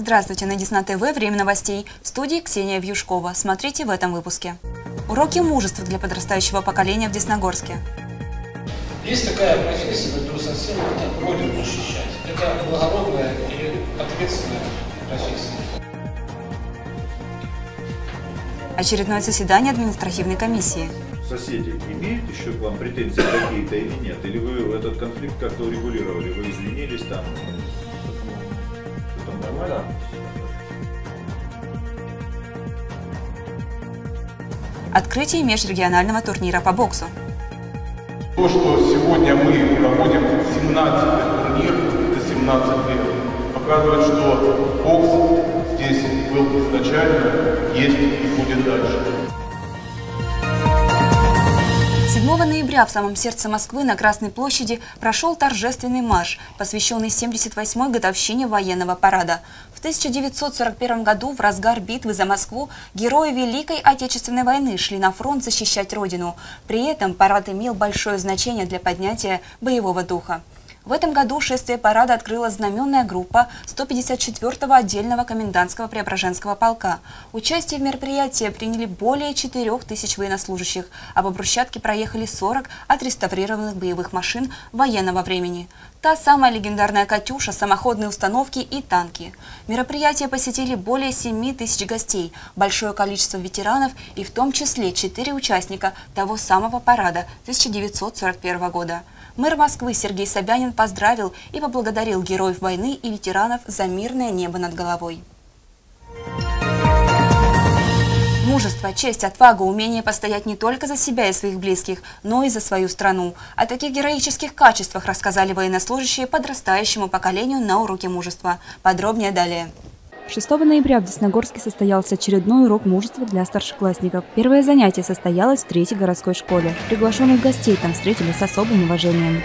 Здравствуйте, на Десна ТВ, время новостей. В студии Ксения Вьюшкова. Смотрите в этом выпуске. Уроки мужества для подрастающего поколения в Десногорске. Есть такая профессия, которую совсем хотят родину защищать. Это благородная или ответственная профессия. Очередное заседание административной комиссии. Соседи имеют еще к вам претензии какие-то или нет? Или вы этот конфликт как-то урегулировали? Вы извинились там? Что там нормально? Открытие межрегионального турнира по боксу. То, что сегодня мы проводим 17-й турнир за 17 лет, показывает, что бокс здесь был изначально, есть и будет дальше. 7 ноября в самом сердце Москвы на Красной площади прошел торжественный марш, посвященный 78-й годовщине военного парада. В 1941 году в разгар битвы за Москву герои Великой Отечественной войны шли на фронт защищать Родину. При этом парад имел большое значение для поднятия боевого духа. В этом году шествие парада открыла знаменная группа 154-го отдельного комендантского Преображенского полка. Участие в мероприятии приняли более 4000 военнослужащих, а по брусчатке проехали 40 отреставрированных боевых машин военного времени. Та самая легендарная «Катюша», самоходные установки и танки. Мероприятие посетили более 7000 гостей, большое количество ветеранов и в том числе 4 участника того самого парада 1941 года. Мэр Москвы Сергей Собянин поздравил и поблагодарил героев войны и ветеранов за мирное небо над головой. Мужество, честь, отвага, умение постоять не только за себя и своих близких, но и за свою страну. О таких героических качествах рассказали военнослужащие подрастающему поколению на уроке мужества. Подробнее далее. 6 ноября в Десногорске состоялся очередной урок мужества для старшеклассников. Первое занятие состоялось в 3-й городской школе. Приглашенных гостей там встретили с особым уважением.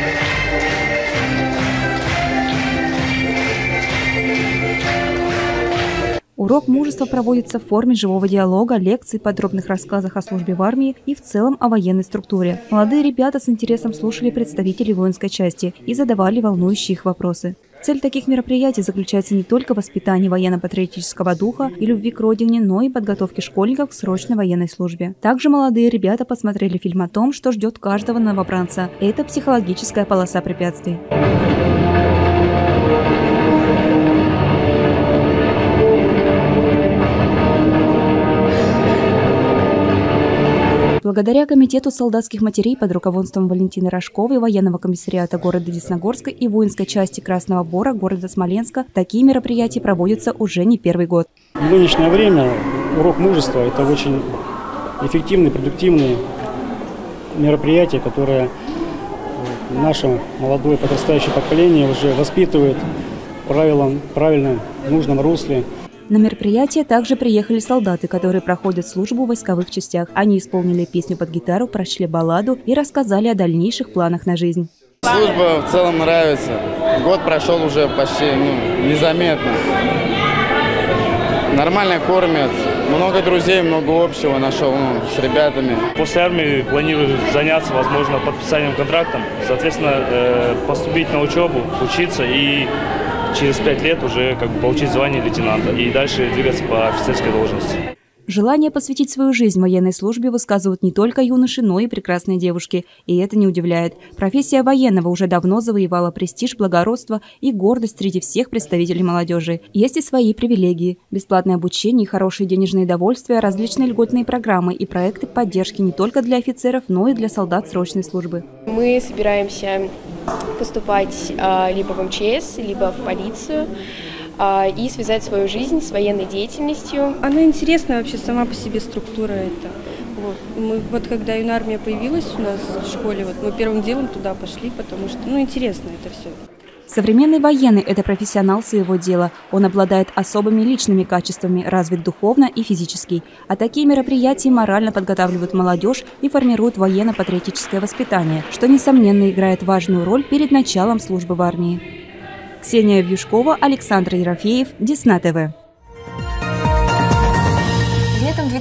Урок мужества проводится в форме живого диалога, лекций, подробных рассказах о службе в армии и в целом о военной структуре. Молодые ребята с интересом слушали представителей воинской части и задавали волнующие их вопросы. Цель таких мероприятий заключается не только в воспитании военно-патриотического духа и любви к родине, но и подготовке школьников к срочной военной службе. Также молодые ребята посмотрели фильм о том, что ждет каждого новобранца. Это психологическая полоса препятствий. Благодаря Комитету солдатских матерей под руководством Валентины Рожковой, военного комиссариата города Десногорска и воинской части Красного Бора города Смоленска такие мероприятия проводятся уже не первый год. В нынешнее время урок мужества – это очень эффективные, продуктивные мероприятия, которые наше молодое подрастающее поколение уже воспитывает в правильном, нужном русле. На мероприятие также приехали солдаты, которые проходят службу в войсковых частях. Они исполнили песню под гитару, прочли балладу и рассказали о дальнейших планах на жизнь. Служба в целом нравится. Год прошел уже почти незаметно. Нормально кормят. Много друзей, много общего нашел с ребятами. После армии планирую заняться, возможно, подписанием контракта. Соответственно, поступить на учебу, учиться и через 5 лет уже получить звание лейтенанта и дальше двигаться по офицерской должности. Желание посвятить свою жизнь военной службе высказывают не только юноши, но и прекрасные девушки. И это не удивляет. Профессия военного уже давно завоевала престиж, благородство и гордость среди всех представителей молодежи. Есть и свои привилегии. Бесплатное обучение, хорошие денежные довольствия, различные льготные программы и проекты поддержки не только для офицеров, но и для солдат срочной службы. Мы собираемся поступать либо в МЧС, либо в полицию и связать свою жизнь с военной деятельностью. Она интересная вообще сама по себе структура эта. Вот когда юнармия появилась у нас в школе, мы первым делом туда пошли, потому что интересно это все. Современный военный – это профессионал своего дела. Он обладает особыми личными качествами, развит духовно и физически. А такие мероприятия морально подготавливают молодежь и формируют военно-патриотическое воспитание, что, несомненно, играет важную роль перед началом службы в армии. Ксения Вьюшкова, Александр Ерофеев, Десна ТВ. Летом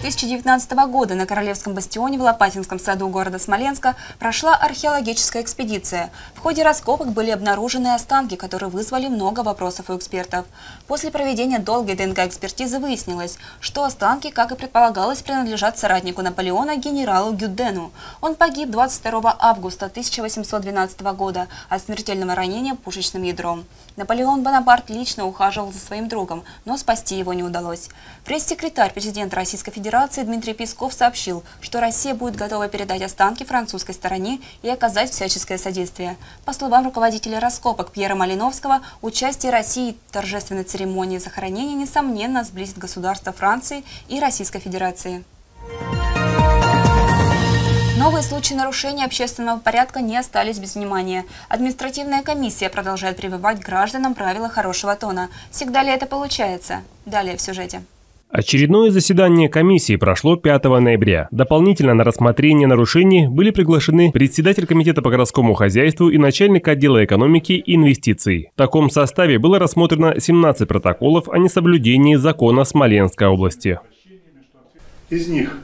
2019 года на Королевском бастионе в Лопатинском саду города Смоленска прошла археологическая экспедиция. В ходе раскопок были обнаружены останки, которые вызвали много вопросов у экспертов. После проведения долгой ДНК-экспертизы выяснилось, что останки, как и предполагалось, принадлежат соратнику Наполеона генералу Гюдену. Он погиб 22 августа 1812 года от смертельного ранения пушечным ядром. Наполеон Бонапарт лично ухаживал за своим другом, но спасти его не удалось. Пресс-секретарь президента Российской Федерации Дмитрий Песков сообщил, что Россия будет готова передать останки французской стороне и оказать всяческое содействие. По словам руководителя раскопок Пьера Малиновского, участие России в торжественной церемонии захоронения несомненно сблизит государства Франции и Российской Федерации. Новые случаи нарушения общественного порядка не остались без внимания. Административная комиссия продолжает прививать гражданам правила хорошего тона. Всегда ли это получается? Далее в сюжете. Очередное заседание комиссии прошло 5 ноября. Дополнительно на рассмотрение нарушений были приглашены председатель комитета по городскому хозяйству и начальник отдела экономики и инвестиций. В таком составе было рассмотрено 17 протоколов о несоблюдении закона Смоленской области. Из них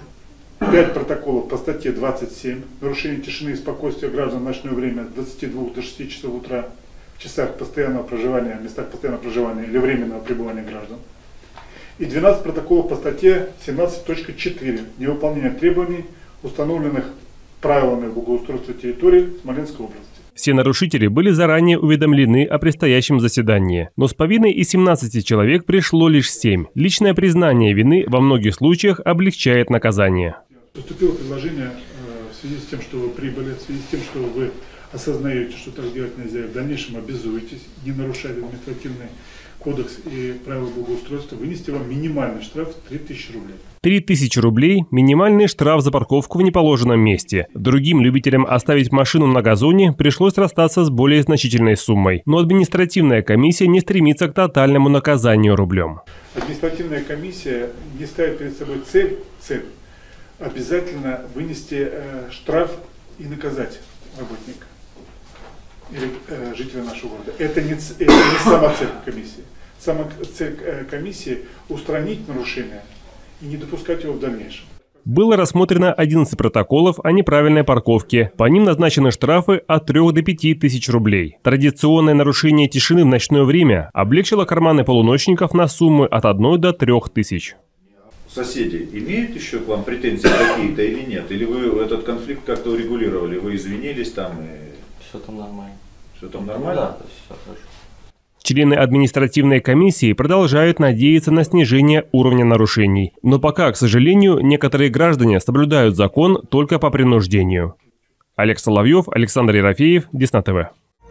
5 протоколов по статье 27 «Нарушение тишины и спокойствия граждан в ночное время с 22 до 6 часов утра в часах постоянного проживания, местах постоянного проживания или временного пребывания граждан». И 12 протоколов по статье 17.4 «Невыполнение требований, установленных правилами благоустройства территории Смоленской области». Все нарушители были заранее уведомлены о предстоящем заседании, но с повинной из 17 человек пришло лишь 7. Личное признание вины во многих случаях облегчает наказание. Поступило предложение в связи с тем, что вы прибыли, в связи с тем, что вы осознаете, что так делать нельзя, и в дальнейшем обязуетесь не нарушать административный кодекс и правила благоустройства, вынести вам минимальный штраф 3000 рублей. 3000 рублей – минимальный штраф за парковку в неположенном месте. Другим любителям оставить машину на газоне пришлось расстаться с более значительной суммой. Но административная комиссия не стремится к тотальному наказанию рублем. Административная комиссия не ставит перед собой цель обязательно вынести штраф и наказать работника или жителя нашего города. Это не сама цель комиссии. Сама цель комиссии – устранить нарушение и не допускать его в дальнейшем. Было рассмотрено 11 протоколов о неправильной парковке. По ним назначены штрафы от 3 до 5 тысяч рублей. Традиционное нарушение тишины в ночное время облегчило карманы полуночников на суммы от 1 до 3 тысяч. Соседи имеют еще к вам претензии какие-то или нет? Или вы этот конфликт как-то урегулировали? Вы извинились там и... Все там нормально. Все там нормально? Да, все хорошо. Члены административной комиссии продолжают надеяться на снижение уровня нарушений. Но пока, к сожалению, некоторые граждане соблюдают закон только по принуждению. Олег Соловьев, Александр Ерофеев, Десна ТВ.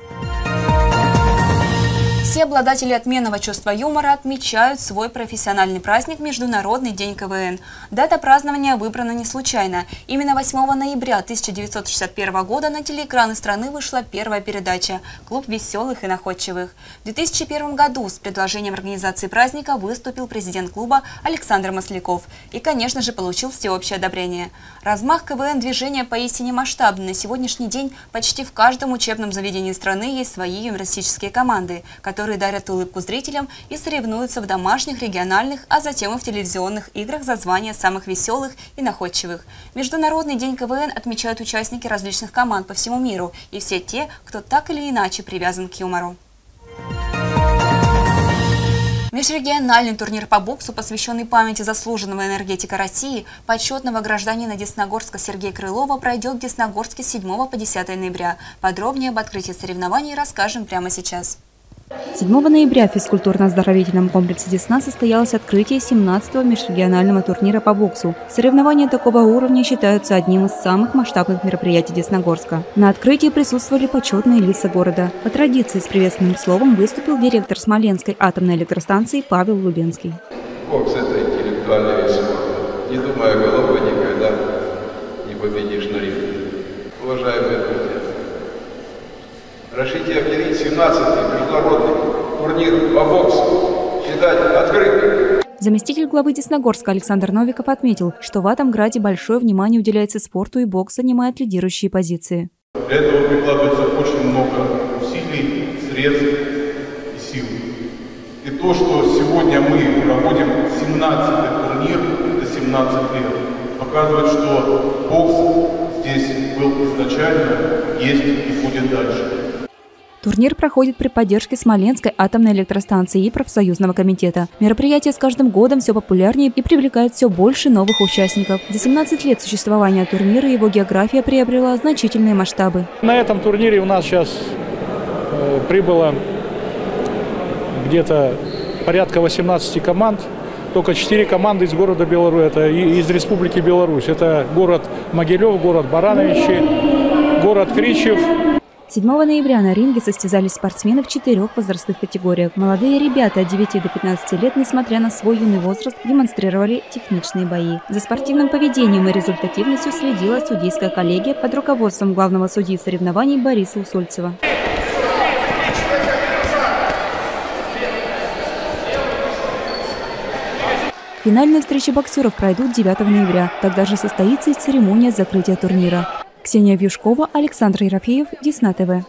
Все обладатели отменного чувства юмора отмечают свой профессиональный праздник – Международный день КВН. Дата празднования выбрана не случайно. Именно 8 ноября 1961 года на телеэкраны страны вышла первая передача «Клуб веселых и находчивых». В 2001 году с предложением организации праздника выступил президент клуба Александр Масляков и, конечно же, получил всеобщее одобрение. Размах КВН-движения поистине масштабный. На сегодняшний день почти в каждом учебном заведении страны есть свои юмористические команды, которые дарят улыбку зрителям и соревнуются в домашних, региональных, а затем и в телевизионных играх за звание самых веселых и находчивых. Международный день КВН отмечают участники различных команд по всему миру и все те, кто так или иначе привязан к юмору. Межрегиональный турнир по боксу, посвященный памяти заслуженного энергетика России, почетного гражданина Десногорска Сергея Крылова, пройдет в Десногорске с 7 по 10 ноября. Подробнее об открытии соревнований расскажем прямо сейчас. 7 ноября в физкультурно-оздоровительном комплексе «Десна» состоялось открытие 17-го межрегионального турнира по боксу. Соревнования такого уровня считаются одним из самых масштабных мероприятий Десногорска. На открытии присутствовали почетные лица города. По традиции с приветственным словом выступил директор Смоленской атомной электростанции Павел Лубенский. Бокс – это интеллектуальный вид спорта. Не думая головой, никогда не победишь на ринге. Уважаемые друзья, разрешите объявить 17-й международный турнир по боксу считать открытым. Заместитель главы Десногорска Александр Новиков отметил, что в Атомграде большое внимание уделяется спорту и бокс занимает лидирующие позиции. Для этого прикладывается очень много усилий, средств и сил. И то, что сегодня мы проводим 17-й турнир, это 17 лет. Показывает, что бокс здесь был изначально, есть и будет дальше. Турнир проходит при поддержке Смоленской атомной электростанции и профсоюзного комитета. Мероприятие с каждым годом все популярнее и привлекает все больше новых участников. За 17 лет существования турнира его география приобрела значительные масштабы. На этом турнире у нас сейчас прибыло где-то порядка 18 команд. Только 4 команды из города Беларусь, это из Республики Беларусь. Это город Могилев, город Барановичи, город Кричев. 7 ноября на ринге состязались спортсмены в 4 возрастных категориях. Молодые ребята от 9 до 15 лет, несмотря на свой юный возраст, демонстрировали техничные бои. За спортивным поведением и результативностью следила судейская коллегия под руководством главного судьи соревнований Бориса Усольцева. Финальные встречи боксеров пройдут 9 ноября. Тогда же состоится и церемония закрытия турнира. Ксения Вьюшкова, Александр Ерофеев, Десна ТВ.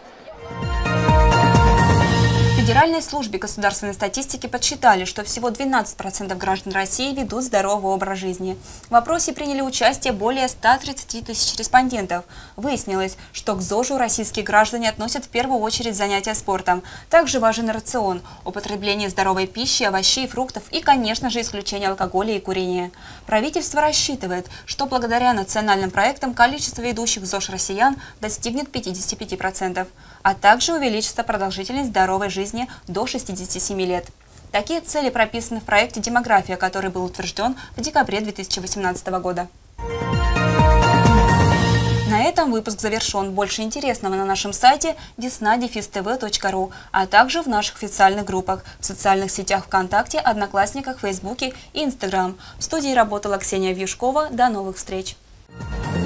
В Федеральной службе государственной статистики подсчитали, что всего 12% граждан России ведут здоровый образ жизни. В опросе приняли участие более 130 тысяч респондентов. Выяснилось, что к ЗОЖу российские граждане относят в первую очередь занятия спортом. Также важен рацион, употребление здоровой пищи, овощей, фруктов и, конечно же, исключение алкоголя и курения. Правительство рассчитывает, что благодаря национальным проектам количество ведущих в ЗОЖ россиян достигнет 55%, а также увеличится продолжительность здоровой жизни до 67 лет. Такие цели прописаны в проекте «Демография», который был утвержден в декабре 2018 года. На этом выпуск завершен. Больше интересного на нашем сайте desna-tv.ru, а также в наших официальных группах в социальных сетях ВКонтакте, Одноклассниках, Фейсбуке и Инстаграм. В студии работала Ксения Вьюшкова. До новых встреч!